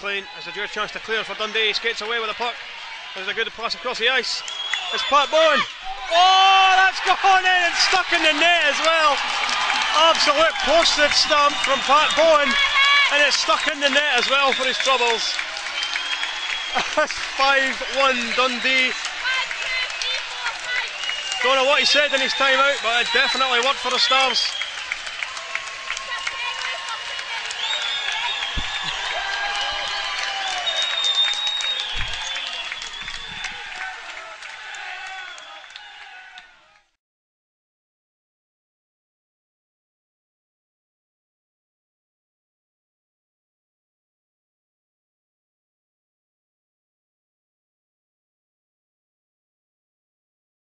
clean. It's a good chance to clear for Dundee. He skates away with the puck. There's a good pass across the ice. It's Pat Bowen. Oh, that's gone in and stuck in the net as well. Absolute postage stamp from Pat Bowen, and it's stuck in the net as well for his troubles. That's 5-1 Dundee. Don't know what he said in his timeout, but it definitely worked for the Stars.